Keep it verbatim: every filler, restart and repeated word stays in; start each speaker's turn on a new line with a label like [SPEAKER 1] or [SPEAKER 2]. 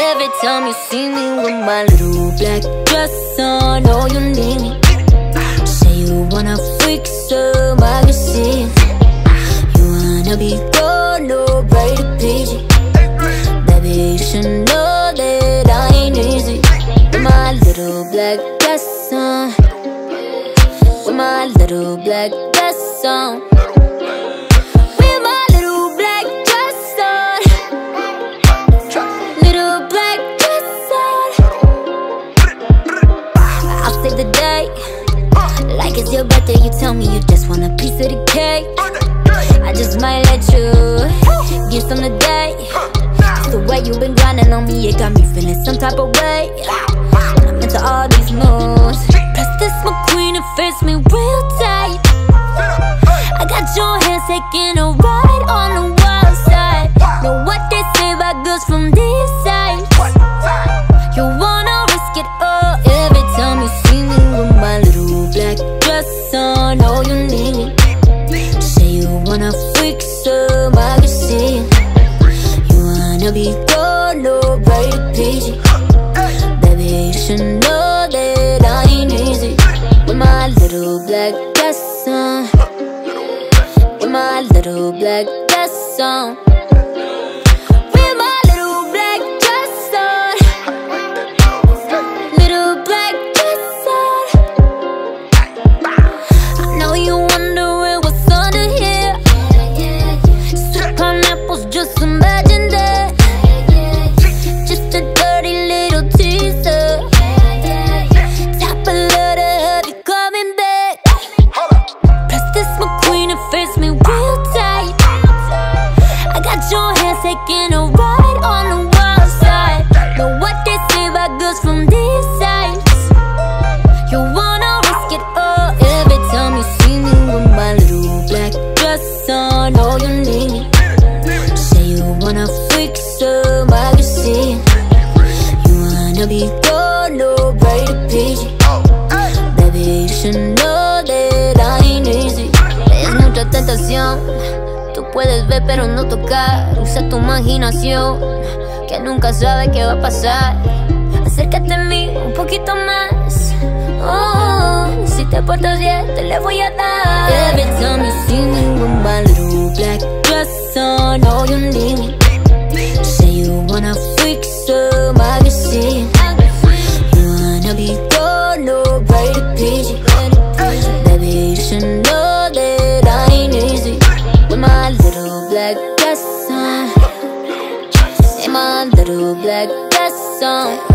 [SPEAKER 1] Every time you see me with my little black dress on, oh, you need me. Say you wanna freak some, I can see it. You wanna be gold, no braided P G. Baby, you should know that I ain't easy. With my little black dress on, with my little black dress on, with my little black dress on, little black dress on. I'll save the day, like it's your birthday. You tell me you just want a piece of the cake. I just might let you get some today. The way you been grinding on me, it got me feeling some type of way. I'm into all these moves. Press this McQueen and face me real tight. I got your hands taking a ride on the wild side. Know what they say about girls from this side. You wanna risk it all every time you see me with my little black dress on. Oh, you need me. Say you wanna freak some, I can see it. You be gold, no braided P G. Baby, you should know that I ain't easy. With my little black dress on, with my little black dress on, with my little black dress on, little black dress on. I know you wondering what's under here. Sweet pineapples, just imagine that. Face me real tight. I got your hands taking a ride on the wild side. Know what they say about girls from these sides. You wanna risk it all every time you see me with my little black dress on. Oh, you need me. Say you wanna freak some, I can see it. You wanna be gold, no braided P G. Baby, you should know that I ain't easy. Mucha tentación, tú puedes ver pero no tocar. Usa tu imaginación, que nunca sabes qué va a pasar. Acércate a mí un poquito más. Oh, si te portas bien, te le voy a dar. Every time you see me with my little black dress on, oh, you need me. Say you wanna freak some, I can see it. You wanna be gold, no braided P G. Baby, you should know that I ain't easy. With my little black dress on, in my little black dress on.